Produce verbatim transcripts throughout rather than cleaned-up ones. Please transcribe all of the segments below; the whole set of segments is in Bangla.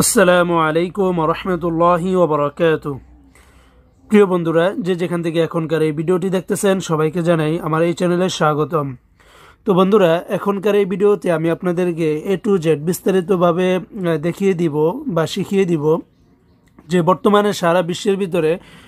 আসসালামু আলাইকুম রহমতুল্লাহি ওয়া বারাকাতুহু। প্রিয় বন্ধুরা, যে যেখান থেকে এখনকার এই ভিডিওটি দেখতেছেন সবাইকে জানাই আমার এই চ্যানেলে স্বাগতম। তো বন্ধুরা, এখনকার এই ভিডিওতে আমি আপনাদেরকে এ টু জেড বিস্তারিতভাবে দেখিয়ে দিব বা শিখিয়ে দিব যে বর্তমানে সারা বিশ্বের ভিতরে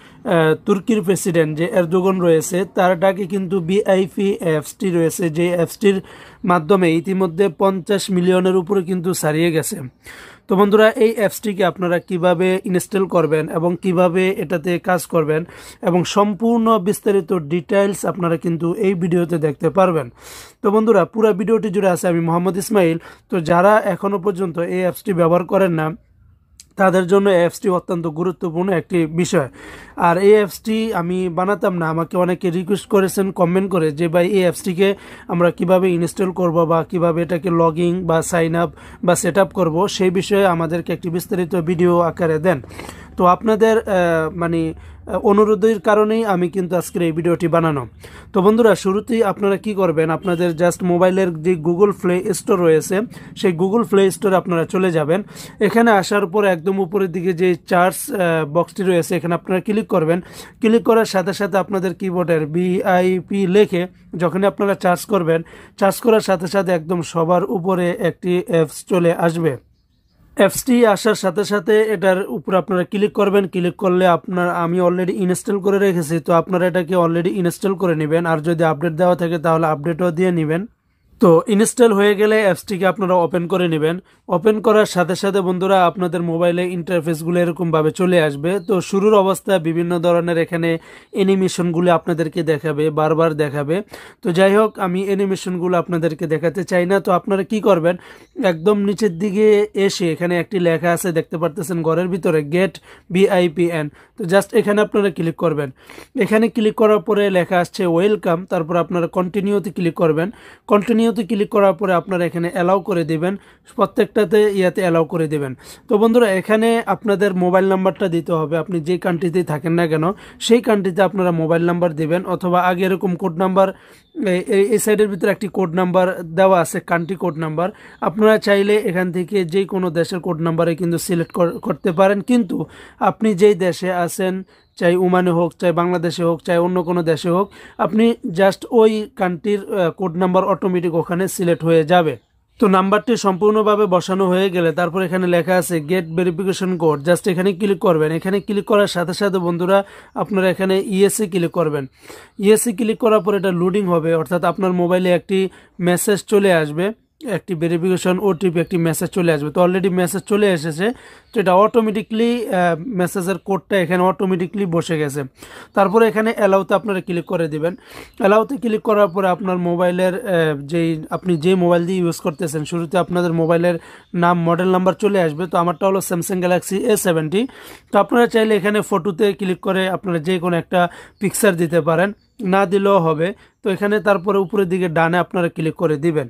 তুর্কির প্রেসিডেন্ট যে এরদোগান রয়েছে তার ডাকে কিন্তু ভিআইপি অ্যাপসটি রয়েছে, যে অ্যাপসটির মাধ্যমে ইতিমধ্যে পঞ্চাশ মিলিয়নের উপরে কিন্তু ছাড়িয়ে গেছে। তো বন্ধুরা, এই অ্যাপসটিকে আপনারা কিভাবে ইনস্টল করবেন এবং কিভাবে এটাতে কাজ করবেন এবং সম্পূর্ণ বিস্তারিত ডিটেইলস আপনারা কিন্তু এই ভিডিওতে দেখতে পারবেন। তো বন্ধুরা, পুরো ভিডিওটি জুড়ে আছে আমি মোহাম্মদ ইসমাইল। তো যারা এখনও পর্যন্ত এই অ্যাপসটি ব্যবহার করেন না তাদের জন্য অ্যাপসটি অত্যন্ত গুরুত্বপূর্ণ একটি বিষয়। আর এই অ্যাপসটি আমি বানাতাম না, আমাকে অনেকে রিকোয়েস্ট করেছেন কমেন্ট করে যে ভাই এই অ্যাপসটিকে আমরা কিভাবে ইনস্টল করব বা কিভাবে এটাকে লগইন বা সাইন আপ বা সেট আপ করবো, সেই বিষয়ে আমাদেরকে একটি বিস্তারিত ভিডিও আকারে দেন। তো আপনাদের মানে অনুরোধের কারণেই আমি কিন্তু আজকের এই ভিডিওটি বানানো। তো বন্ধুরা, শুরুতেই আপনারা কি করবেন, আপনাদের জাস্ট মোবাইলের যে গুগল প্লে স্টোর রয়েছে সেই গুগল প্লে স্টোরে আপনারা চলে যাবেন। এখানে আসার পর একদম উপরের দিকে যে চার্জ বক্সটি রয়েছে এখানে আপনারা ক্লিক করবেন। ক্লিক করার সাথে সাথে আপনাদের কিবোর্ডের ভিআইপি লেখে যখনই আপনারা চার্জ করবেন, চার্জ করার সাথে সাথে একদম সবার উপরে একটি অ্যাপস চলে আসবে। অ্যাপসটি আসার সাথে সাথে এটার উপর আপনারা ক্লিক করবেন। ক্লিক করলে আপনার আমি অলরেডি ইনস্টল করে রেখেছি, তো আপনারা এটাকে অলরেডি ইনস্টল করে নেবেন। আর যদি আপডেট দেওয়া থাকে তাহলে আপডেটও দিয়ে নেবেন। তো ইনস্টল হয়ে গেলে অ্যাপসটিকে আপনারা ওপেন করে নেবেন। ওপেন করার সাথে সাথে বন্ধুরা আপনাদের মোবাইলে ইন্টারফেসগুলো এরকমভাবে চলে আসবে। তো শুরুর অবস্থায় বিভিন্ন ধরনের এখানে অ্যানিমেশনগুলো আপনাদেরকে দেখাবে, বারবার দেখাবে। তো যাই হোক, আমি অ্যানিমেশনগুলো আপনাদেরকে দেখাতে চাই না। তো আপনারা কি করবেন, একদম নিচের দিকে এসে এখানে একটি লেখা আছে দেখতে পারতেছেন ঘরের ভিতরে, গেট ভিআইপিএন। তো জাস্ট এখানে আপনারা ক্লিক করবেন। এখানে ক্লিক করার পরে লেখা আসছে ওয়েলকাম, তারপর আপনারা কন্টিনিউতে ক্লিক করবেন। কন্টিনিউ ক্লিক করার পরে আপনারা এখানে অ্যালাউ করে দিবেন, প্রত্যেকটাতে ইয়াতে অ্যালাউ করে দিবেন। তো বন্ধুরা, এখানে আপনাদের মোবাইল নাম্বারটা দিতে হবে। আপনি যে কান্ট্রিতেই থাকেন না কেন সেই কান্ট্রিতে আপনারা মোবাইল নাম্বার দিবেন, অথবা আগে এরকম কোড নাম্বার এই সাইডের ভিতরে একটি কোড নাম্বার দেওয়া আছে, কান্ট্রি কোড নাম্বার। আপনারা চাইলে এখান থেকে যে কোনো দেশের কোড নাম্বারে কিন্তু সিলেক্ট করতে পারেন, কিন্তু আপনি যেই দেশে আছেন, চাই ওমানে হোক, চাই বাংলাদেশে হোক, চাই অন্য কোনো দেশে হোক, আপনি জাস্ট ওই কান্ট্রির কোড নাম্বার অটোমেটিক ওখানে সিলেক্ট হয়ে যাবে। তো নাম্বারটি সম্পূর্ণভাবে বসানো হয়ে গেলে তারপর এখানে লেখা আছে গেট ভেরিফিকেশন কোড, জাস্ট এখানে ক্লিক করবেন। এখানে ক্লিক করার সাথে সাথে বন্ধুরা আপনারা এখানে ইএসএ ক্লিক করবেন। ইএসএ ক্লিক করার পর এটা লোডিং হবে, অর্থাৎ আপনার মোবাইলে একটি মেসেজ চলে আসবে, একটি ভেরিফিকেশন ওটিপি একটি মেসেজ চলে আসবে। তো অলরেডি মেসেজ চলে এসেছে, তো এটা অটোমেটিকলি মেসেজের কোডটা এখানে অটোমেটিকলি বসে গেছে। তারপরে এখানে অ্যালাউতে আপনারা ক্লিক করে দিবেন। অ্যালাউতে ক্লিক করার পরে আপনার মোবাইলের যেই আপনি যে মোবাইল দিয়ে ইউজ করতেছেন শুরুতে আপনাদের মোবাইলের নাম, মডেল নাম্বার চলে আসবে। তো আমারটা হলো স্যামসাং গ্যালাক্সি এ সেভেন্টি। তো আপনারা চাইলে এখানে ফটোতে ক্লিক করে আপনারা যে কোনো একটা পিকচার দিতে পারেন, না দিলেও হবে। তো এখানে তারপরে উপরের দিকে ডানে আপনারা ক্লিক করে দিবেন।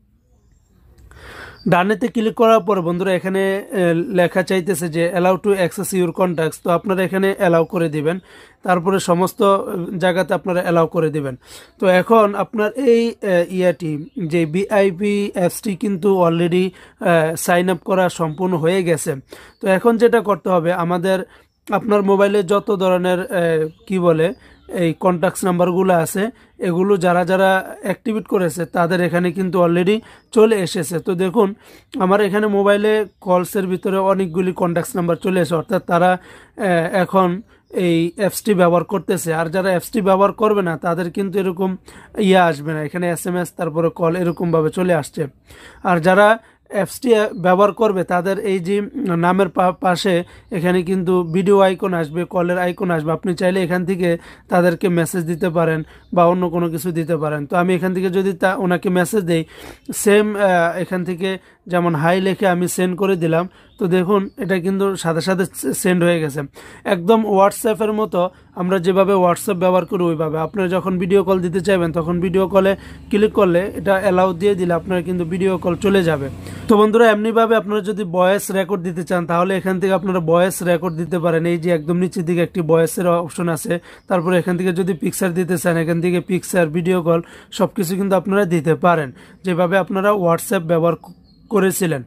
ডানেতে ক্লিক করার পর বন্ধুরা এখানে লেখা চাইতেছে যে allow to access your contacts. তো আপনারা এখানে অ্যালাউ করে দিবেন, তারপরে সমস্ত জায়গাতে আপনারা অ্যালাউ করে দিবেন। তো এখন আপনার এই ইয়াটি যে ভিআইপি অ্যাপসটি কিন্তু অলরেডি সাইন আপ করা সম্পূর্ণ হয়ে গেছে। তো এখন যেটা করতে হবে, আমাদের আপনার মোবাইলে যত ধরনের কি বলে এই কন্ট্যাক্টস নাম্বারগুলো আছে এগুলো যারা যারা অ্যাক্টিভেট করেছে তাদের এখানে কিন্তু অলরেডি চলে এসেছে। তো দেখুন আমার এখানে মোবাইলে কলসের ভিতরে অনেকগুলি কন্ট্যাক্টস নাম্বার চলে এসে, অর্থাৎ তারা এখন এই অ্যাপসটি ব্যবহার করতেছে। আর যারা অ্যাপসটি ব্যবহার করবে না তাদের কিন্তু এরকম ইয়ে আসবে না, এখানে এস এম এস তারপরে কল এরকমভাবে চলে আসছে। আর যারা অ্যাপসটি ব্যবহার করবে তাদের এই যে নামের পাশে এখানে কিন্তু ভিডিও আইকন আসবে, কলের আইকন আসবে। আপনি চাইলে এখান থেকে তাদেরকে মেসেজ দিতে পারেন বা অন্য কোনো কিছু দিতে পারেন। তো আমি এখান থেকে যদি তা ওনাকে মেসেজ দেই, সেম এখান থেকে যেমন হাই লিখে আমি সেন্ড করে দিলাম, তো দেখুন এটা কিন্তু সাথে সাথে সেন্ড হয়ে গেছে। একদম হোয়াটসঅ্যাপের মতো আমরা যেভাবে হোয়াটসঅ্যাপ ব্যবহার করি ওইভাবে আপনারা যখন ভিডিও কল দিতে চাইবেন তখন ভিডিও কলে ক্লিক করলে এটা অ্যালাউ দিয়ে দিলে আপনার কিন্তু ভিডিও কল চলে যাবে। তো বন্ধুরা, এমনিভাবে আপনারা যদি ভয়েস রেকর্ড দিতে চান তাহলে এখান থেকে আপনারা ভয়েস রেকর্ড দিতে পারেন। এই যে একদম নিচের দিকে একটি ভয়েসের অপশন আছে, তারপরে এখান থেকে যদি পিকচার দিতে চান এখান থেকে পিকচার, ভিডিও কল সব কিছু কিন্তু আপনারা দিতে পারেন, যেভাবে আপনারা হোয়াটসঅ্যাপ ব্যবহার করেছিলেন।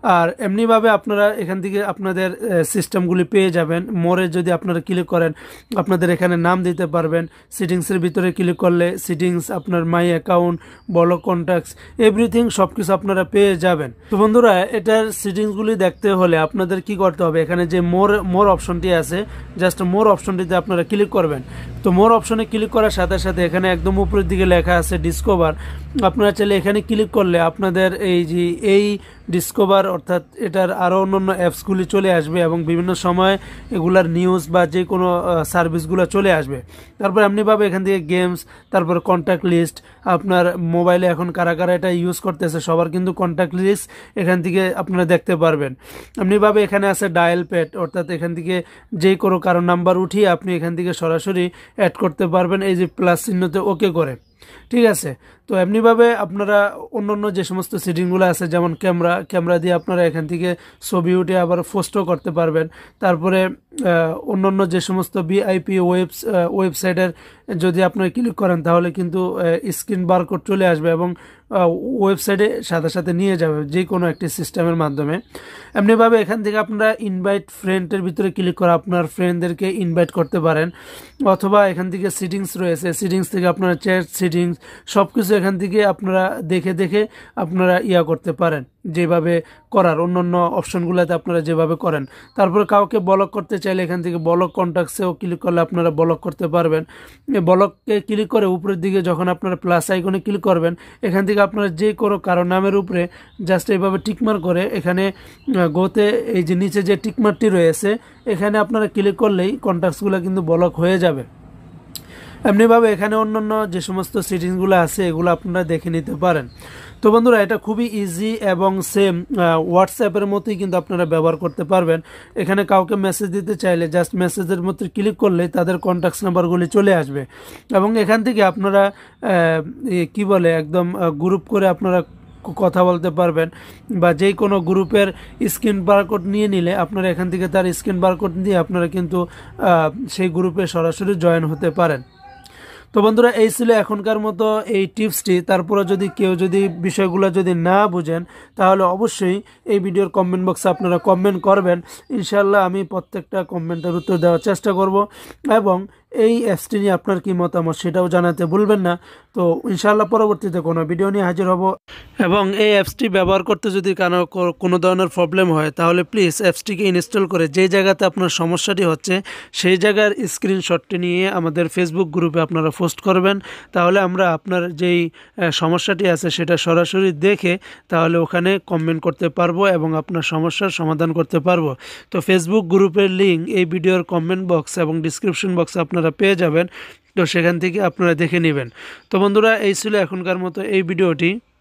আর এমনিভাবে আপনারা এখান থেকে আপনাদের সিস্টেমগুলি পেয়ে যাবেন। মোরে যদি আপনারা ক্লিক করেন আপনাদের এখানে নাম দিতে পারবেন। সিটিংসের ভিতরে ক্লিক করলে সিটিংস, আপনার my account, block contacts, everything সব কিছু আপনারা পেয়ে যাবেন। তো বন্ধুরা এটার সিটিংসগুলি দেখতে হলে আপনাদের কি করতে হবে, এখানে যে মোর মোর অপশনটি আছে জাস্ট মোর অপশনটিতে আপনারা ক্লিক করবেন। তো মোর অপশনে ক্লিক করার সাথে সাথে এখানে একদম উপরের দিকে লেখা আছে ডিসকভার। আপনারা চাইলে এখানে ক্লিক করলে আপনাদের এই যে এই ডিসকভার অর্থাৎ এটার আরও অন্যান্য অ্যাপসগুলি চলে আসবে এবং বিভিন্ন সময় এগুলার নিউজ বা যে কোনো সার্ভিসগুলো চলে আসবে। তারপর এমনিভাবে এখান থেকে গেমস, তারপর কন্ট্যাক্ট লিস্ট, আপনার মোবাইলে এখন কারা কারা এটা ইউজ করতেছে সবার কিন্তু কন্ট্যাক্ট লিস্ট এখান থেকে আপনারা দেখতে পারবেন। এমনিভাবে এখানে আছে ডায়াল প্যাড, অর্থাৎ এখান থেকে যে কোনো কারো নাম্বার উঠিয়ে আপনি এখান থেকে সরাসরি অ্যাড করতে পারবেন এই যে প্লাস চিহ্নতে ওকে করে, ঠিক আছে। তো এমনিভাবে আপনারা অন্য অন্য যে সমস্ত সেটিংগুলো আছে যেমন ক্যামেরা ক্যামেরা দিয়ে আপনারা এখান থেকে ছবি উঠে আবার পোস্টও করতে পারবেন। তারপরে অন্য অন্য যে সমস্ত ভিআইপি ওয়েবস ওয়েবসাইটের যদি আপনারা ক্লিক করেন তাহলে কিন্তু স্ক্রিন বারকোড চলে আসবে এবং ওয়েবসাইটে সাথে সাথে নিয়ে যাবে যে কোনো একটি সিস্টেমের মাধ্যমে। এমনিভাবে এখান থেকে আপনারা ইনভাইট ফ্রেন্ডের ভিতরে ক্লিক করে আপনার ফ্রেন্ডদেরকে ইনভাইট করতে পারেন, অথবা এখান থেকে সিটিংস রয়েছে, সিটিংস থেকে আপনারা চ্যাট সিটিংস সব কিছু এখান থেকে আপনারা দেখে দেখে আপনারা ইয়া করতে পারেন যেভাবে করার অন্যান্য অপশনগুলোতে আপনারা যেভাবে করেন। তারপরে কাউকে ব্লক করতে চাইলে এখান থেকে ব্লক কন্ট্যাক্টসেও ক্লিক করলে আপনারা ব্লক করতে পারবেন। ব্লককে ক্লিক করে উপরের দিকে যখন আপনারা প্লাস আইকনে ক্লিক করবেন এখান থেকে আপনারা যে কোনো কারো নামের উপরে জাস্ট এইভাবে টিকমার করে এখানে গোতে এই যে নিচে যে টিকমারটি রয়েছে এখানে আপনারা ক্লিক করলেই কন্ট্যাক্টসগুলো কিন্তু ব্লক হয়ে যাবে। এমনিভাবে এখানে অন্যান্য যে সমস্ত সেটিংসগুলো আছে এগুলো আপনারা দেখে নিতে পারেন। তো বন্ধুরা এটা খুবই ইজি এবং সেম হোয়াটসঅ্যাপের মতোই কিন্তু আপনারা ব্যবহার করতে পারবেন। এখানে কাউকে মেসেজ দিতে চাইলে জাস্ট মেসেজের মধ্যে ক্লিক করলে তাদের কন্ট্যাক্ট নাম্বারগুলি চলে আসবে এবং এখান থেকে আপনারা কি বলে একদম গ্রুপ করে আপনারা কথা বলতে পারবেন বা যে কোনো গ্রুপের স্ক্রিন বারকোড নিয়ে নিলে আপনারা এখান থেকে তার স্ক্রিন বারকোড দিয়ে আপনারা কিন্তু সেই গ্রুপে সরাসরি জয়েন হতে পারেন। তো বন্ধুরা এই ছিল এখনকার মতো এই টিপসটি। তারপরে যদি কেউ যদি বিষয়গুলো যদি না বুঝেন তাহলে অবশ্যই এই ভিডিওর কমেন্ট বক্সে আপনারা কমেন্ট করবেন, ইনশাল্লাহ আমি প্রত্যেকটা কমেন্টের উত্তর দেওয়ার চেষ্টা করব এবং এই অ্যাপসটি নিয়ে আপনার কি মতামত সেটাও জানাতে ভুলবেন না। তো ইনশাআল্লাহ পরবর্তীতে কোনো ভিডিও নিয়ে হাজির হব এবং এই অ্যাপসটি ব্যবহার করতে যদি কারো কোনো ধরনের প্রবলেম হয় তাহলে প্লিজ অ্যাপসটিকে ইনস্টল করে যে জায়গাতে আপনার সমস্যাটি হচ্ছে সেই জায়গার স্ক্রিনশটটি নিয়ে আমাদের ফেসবুক গ্রুপে আপনারা পোস্ট করবেন, তাহলে আমরা আপনার যেই সমস্যাটি আছে সেটা সরাসরি দেখে তাহলে ওখানে কমেন্ট করতে পারবো এবং আপনার সমস্যার সমাধান করতে পারবো। তো ফেসবুক গ্রুপের লিঙ্ক এই ভিডিওর কমেন্ট বক্স এবং ডিসক্রিপশন বক্সে আপনারা পেয়ে যাবেন, তো সেখান থেকে আপনারা দেখে নেবেন। তো বন্ধুরা এই ছিল এখনকার মতো এই ভিডিওটি।